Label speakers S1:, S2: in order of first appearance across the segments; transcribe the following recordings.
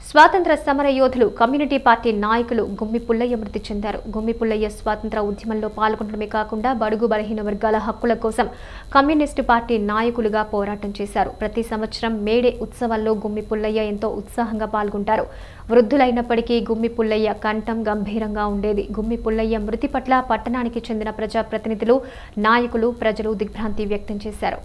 S1: స్వాతంత్ర సమర యోధులు కమ్యూనిటీ పార్టీ నాయకులు గుమ్మి పుల్లయ్య మృతి చెందారు. గుమ్మి పుల్లయ్య స్వాతంత్ర ఉద్యమంలో పాల్గొనడమే కాకుండా బడుగు బలహీన వర్గాల హక్కుల కోసం కమ్యూనిస్టు పార్టీ నాయకులుగా పోరాటం చేశారు. ప్రతి సంవత్సరం మేడే ఉత్సవాల్లో గుమ్మి పుల్లయ్య ఎంతో ఉత్సాహంగా పాల్గొంటారు. వృద్ధులైనప్పటికీ గుమ్మి పుల్లయ్య కంఠం గంభీరంగా ఉండేది. గుమ్మి పుల్లయ్య మృతి పట్ల పట్టణానికి చెందిన ప్రజాప్రతినిధులు, నాయకులు, ప్రజలు దిగ్భ్రాంతి వ్యక్తం చేశారు.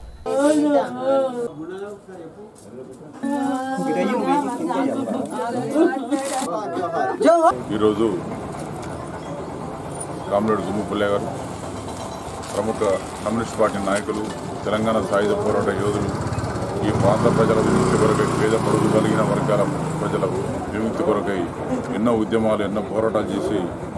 S2: ఈరోజు కామ్రేడ్ గుమ్మి పుల్లయ్య గారు ప్రముఖ కమ్యూనిస్ట్ పార్టీ నాయకులు, తెలంగాణ సాయుధ పోరాట యోధులు, ఈ ప్రాంత ప్రజల విముక్తి కొరకై, పేద పొడుగు కలిగిన వర్గాల ప్రజల విముక్తి కొరకై ఎన్నో ఉద్యమాలు, ఎన్నో పోరాటాలు చేసి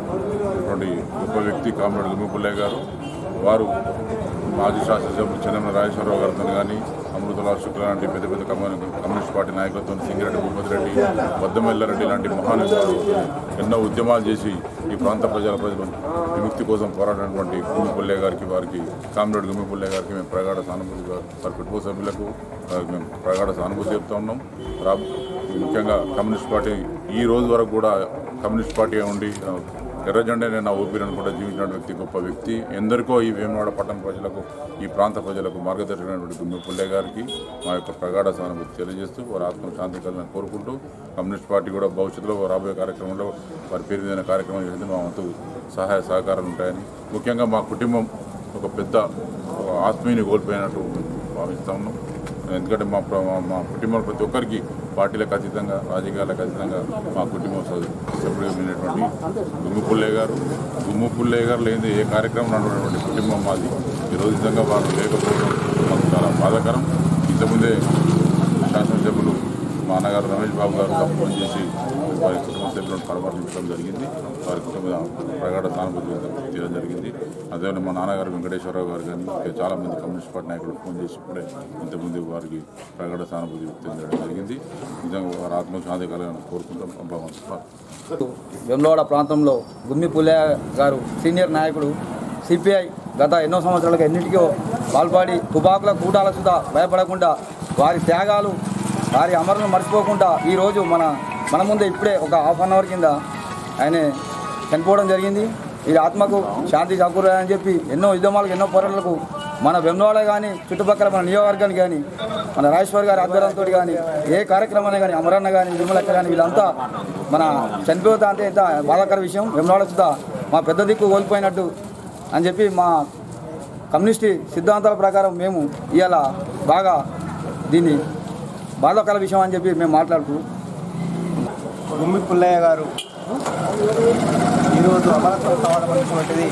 S2: గొప్ప వ్యక్తి కామ్రేడ్ గుమ్మి పుల్లయ్య గారు. వారు మాజీ శాసనసభ్యులు చెన్నమ రాజేశ్వరరావు గారితో కానీ, అమృతలాల్ శుక్ల లాంటి పెద్ద పెద్ద కమ్యూనిస్ట్ పార్టీ నాయకులతో, సింగిరెడ్డి భూపతి రెడ్డి, బద్దమెల్లారెడ్డి లాంటి మహానుభావులు ఎన్నో ఉద్యమాలు చేసి ఈ ప్రాంత ప్రజల విముక్తి కోసం పోరాడినటువంటి గుమ్మి పుల్లయ్య గారికి, వారికి కామ్రేడ్ గుమ్మి పుల్లయ్య గారికి మేము ప్రగాఢ సానుభూతిగా, వారి కుటుంబ సభ్యులకు మేము ప్రగాఢ సానుభూతి చెప్తూ ఉన్నాం. ముఖ్యంగా కమ్యూనిస్ట్ పార్టీ ఈ రోజు వరకు కూడా కమ్యూనిస్ట్ పార్టీ ఉండి ఎర్ర జెండానే నా ఊపిరి అనుకుంటే జీవించిన వ్యక్తి, గొప్ప వ్యక్తి. ఎందరికో ఈ వేములవాడ పట్టణ ప్రజలకు, ఈ ప్రాంత ప్రజలకు మార్గదర్శకమైనటువంటి గుమ్మి పుల్లయ్య గారికి మా యొక్క ప్రగాఢ సానుభూతి తెలియజేస్తూ వారి ఆత్మశాంతి కలగాలని కోరుకుంటూ, కమ్యూనిస్ట్ పార్టీ కూడా భవిష్యత్తులో రాబోయే కార్యక్రమంలో వారి పేరు మీద కార్యక్రమం చేసి మా వంతు సహాయ సహకారాలు ఉంటాయని, ముఖ్యంగా మా కుటుంబం ఒక పెద్ద ఆత్మీయుని కోల్పోయినట్టు భావిస్తూ ఉన్నాం. ఎందుకంటే మా కుటుంబంలో ప్రతి ఒక్కరికి పార్టీలకు అతీతంగా, రాజకీయాలకు అతీతంగా మా కుటుంబం సభ్యుడిగా వినేటువంటి గుమ్మి పుల్లయ్య గారు. గుమ్మి పుల్లయ్య గారు లేని ఏ కార్యక్రమం నడిపినటువంటి కుటుంబం మాది. ఈరోజు నిజంగా వారు లేకపోవడం మాకు చాలా బాధాకరం. ఇంతకుముందే శాసనసభ్యులు మా అన్నగారు రమేష్ బాబు గారు ఫోన్ చేసి వారి కుటుంబ సభ్యులను పరామర్శించడం జరిగింది. వారి కుటుంబ ప్రగాఢ సానుభూతి తీయడం జరిగింది. అదేవిధంగా మా నాన్నగారు వెంకటేశ్వరరావు గారు కానీ చాలామంది కమ్యూనిస్ట్ పార్టీ నాయకులు ఫోన్ చేసి ఇప్పుడే ఇంతకుముందు వారికి ప్రగాఢ సానుభూతి వ్యక్తం చేయడం జరిగింది. నిజంగా వారి ఆత్మశాంతి కలగాలని కోరుకుంటాం.
S3: వేములవాడ ప్రాంతంలో గుమ్మి పుల్లయ్య గారు సీనియర్ నాయకుడు, సిపిఐ గత ఎన్నో సంవత్సరాలుగా ఎన్నిటికో పాల్పడి తుపాకుల కూటాల సుధా భయపడకుండా వారి త్యాగాలు, వారి అమరులను మర్చిపోకుండా ఈరోజు మన ముందే ఇప్పుడే ఒక హాఫ్ అన్ అవర్ కింద ఆయన చనిపోవడం జరిగింది. ఇది ఆత్మకు శాంతి చేకూరాలని చెప్పి ఎన్నో ఉద్యమాలకు, ఎన్నో పోరాటాలకు మన వేములవాడ కానీ, చుట్టుపక్కల మన నియోజకవర్గానికి కానీ, మన రాజేశ్వర్ గారి ఆధ్వర్యంతో కానీ, ఏ కార్యక్రమాన్ని కానీ, అమరన్న కానీ, విమలక్క కానీ, వీళ్ళంతా మన చనిపోతా అంటే ఎంత బాధాకర విషయం. వేములవాడ సుధా మా పెద్ద దిక్కు కోల్పోయినట్టు అని చెప్పి మా కమ్యూనిస్ట్ సిద్ధాంతాల ప్రకారం మేము ఇవాళ బాగా దీన్ని బాధాకర విషయం అని చెప్పి మేము మాట్లాడుతూ,
S4: గుమ్మి పుల్లయ్య గారు ఈరోజు అమరత్వం కావడం అనేటువంటిది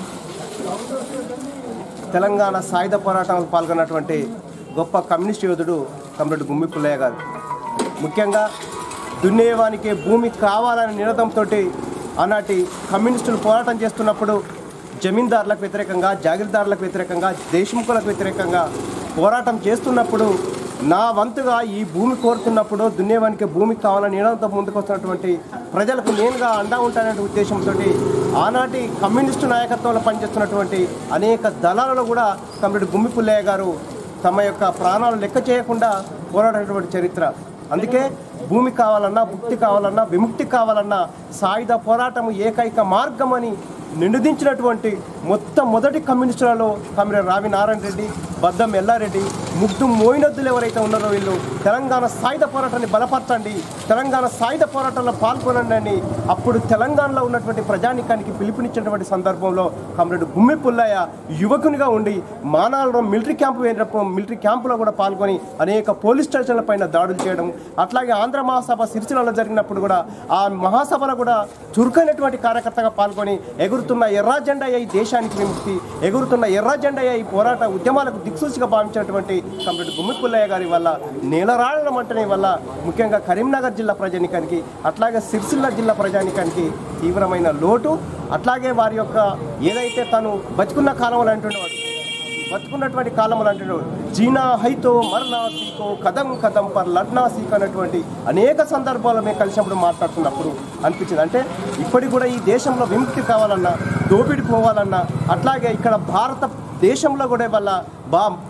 S4: తెలంగాణ సాయుధ పోరాటంలో పాల్గొన్నటువంటి గొప్ప కమ్యూనిస్ట్ యోధుడు కామ్రేడ్ గుమ్మి పుల్లయ్య గారు. ముఖ్యంగా దున్నేవానికి భూమి కావాలనే నినాదంతో ఆనాటి కమ్యూనిస్టులు పోరాటం చేస్తున్నప్పుడు జమీందారులకు వ్యతిరేకంగా, జాగీర్దారులకు వ్యతిరేకంగా, దేశముఖులకు వ్యతిరేకంగా పోరాటం చేస్తున్నప్పుడు నా వంతుగా ఈ భూమి కోరుతున్నప్పుడు దున్నేవానికి భూమి కావాలని నినాదంతో ముందుకు వస్తున్నటువంటి ప్రజలకు నేనుగా అండా ఉంటాననే ఉద్దేశంతో ఆనాటి కమ్యూనిస్టు నాయకత్వంలో పనిచేస్తున్నటువంటి అనేక దళాలలో కూడా కామ్రేడ్ గుమ్మి పుల్లయ్య గారు తమ యొక్క ప్రాణాలు లెక్క చేయకుండా పోరాడేటువంటి చరిత్ర. అందుకే భూమి కావాలన్నా, భుక్తి కావాలన్నా, విముక్తి కావాలన్నా సాయుధ పోరాటము ఏకైక మార్గం అని నినదించినటువంటి మొట్టమొదటి కమ్యూనిస్టులలో కామ్రేడ్ రావి నారాయణ రెడ్డి, బద్దం ఎల్లారెడ్డి, ముగ్ధు మోయినద్దులు ఎవరైతే ఉన్నారో వీళ్ళు తెలంగాణ సాయుధ పోరాటాన్ని బలపరచండి, తెలంగాణ సాయుధ పోరాటంలో పాల్గొనండి అని అప్పుడు తెలంగాణలో ఉన్నటువంటి ప్రజానికానికి పిలుపునిచ్చినటువంటి సందర్భంలో కామ్రేడ్ గుమ్మి పుల్లయ్య యువకునిగా ఉండి మానాలలో మిలిటరీ క్యాంపులో కూడా పాల్గొని అనేక పోలీస్ స్టేషన్ల పైన దాడులు చేయడం, అట్లాగే ఆంధ్ర మహాసభ సిరిసిల్లలో జరిగినప్పుడు కూడా ఆ మహాసభలో కూడా చురుకైనటువంటి కార్యకర్తగా పాల్గొని ఎగురుతున్న ఎర్ర జెండా ఈ దేశానికి విముక్తి, ఎగురుతున్న ఎర్ర జెండా ఈ పోరాట ఉద్యమాలకు దిక్సూచిగా భావించినటువంటి కామ్రేడ్ గుమ్మి పుల్లయ్య గారి వల్ల నేలరాడడం అంటే వల్ల ముఖ్యంగా కరీంనగర్ జిల్లా ప్రజానికానికి, అట్లాగే సిరిసిల్ల జిల్లా ప్రజానికానికి తీవ్రమైన లోటు. అట్లాగే వారి యొక్క ఏదైతే తను బతుకున్న కాలంలో అంటున్నవాడు, బతుకున్నటువంటి కాలంలో అంటున్నాడు, జీనా హైతో మర్నా సీకో కదం కదం పర్ లడ్నా సీక్ అన్నటువంటి అనేక సందర్భాల్లో మేము కలిసినప్పుడు మాట్లాడుతున్నప్పుడు అనిపించింది. అంటే ఇప్పటికి కూడా ఈ దేశంలో విముక్తి కావాలన్నా, దోపిడి పోవాలన్నా, అట్లాగే ఇక్కడ భారతదేశంలో కూడా వల్ల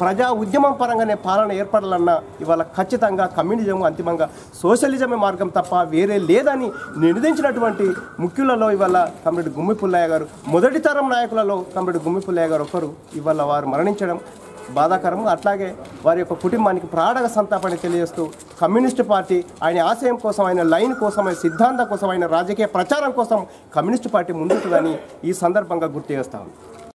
S4: ప్రజా ఉద్యమం పరంగానే పాలన ఏర్పడాలన్నా ఇవాళ ఖచ్చితంగా కమ్యూనిజం అంతిమంగా సోషలిజమే మార్గం తప్ప వేరే లేదని నినదించినటువంటి ముఖ్యులలో ఇవాళ కమ్రేడ్ గుమ్మి పుల్లయ్య గారు మొదటి తరం నాయకులలో కమ్రేడ్ గుమ్మి పుల్లయ్య గారు ఒకరు. ఇవాళ వారు మరణించడం బాధాకరం. అట్లాగే వారి యొక్క కుటుంబానికి ప్రాణగ సంతాపాన్ని తెలియజేస్తూ కమ్యూనిస్టు పార్టీ ఆయన ఆశయం కోసం, ఆయన లైన్ కోసం, ఆయన సిద్ధాంతం కోసం, ఆయన రాజకీయ ప్రచారం కోసం కమ్యూనిస్టు పార్టీ ముందుంటుందని ఈ సందర్భంగా గుర్తు చేస్తాం.